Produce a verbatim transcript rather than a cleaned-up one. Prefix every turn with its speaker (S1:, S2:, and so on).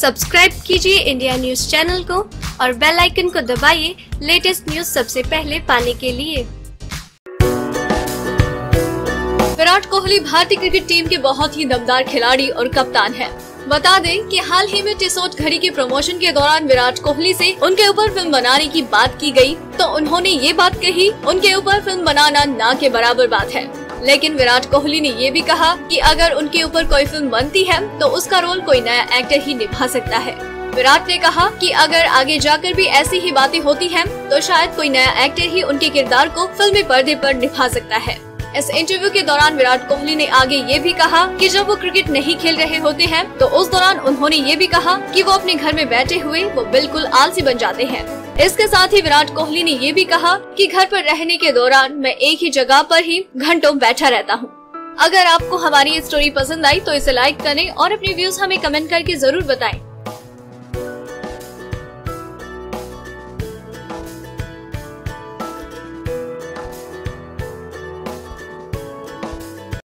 S1: Subscribe कीजिए India news channel को और बेल आइकन को दबाइए लेटेस्ट न्यूज सबसे पहले पाने के लिए।
S2: विराट कोहली भारतीय क्रिकेट टीम के बहुत ही दमदार खिलाड़ी और कप्तान हैं। बता दें कि हाल ही में टिसोट घड़ी के प्रमोशन के दौरान विराट कोहली से उनके ऊपर फिल्म बनाने की बात की गई तो उन्होंने ये बात कही, उनके ऊपर फिल्म बनाना ना के बराबर बात है। लेकिन विराट कोहली ने ये भी कहा कि अगर उनके ऊपर कोई फिल्म बनती है तो उसका रोल कोई नया एक्टर ही निभा सकता है। विराट ने कहा कि अगर आगे जाकर भी ऐसी ही बातें होती हैं तो शायद कोई नया एक्टर ही उनके किरदार को फिल्मी पर्दे पर निभा सकता है। इस इंटरव्यू के दौरान विराट कोहली ने आगे ये भी कहा कि जब वो क्रिकेट नहीं खेल रहे होते हैं तो उस दौरान उन्होंने ये भी कहा कि वो अपने घर में बैठे हुए वो बिल्कुल आलसी बन जाते हैं। इसके साथ ही विराट कोहली ने ये भी कहा कि घर पर रहने के दौरान मैं एक ही जगह पर ही घंटों बैठा रहता हूँ। अगर आपको हमारी ये स्टोरी पसंद आई तो इसे लाइक करें और अपने व्यूज हमें कमेंट करके जरूर बताएं।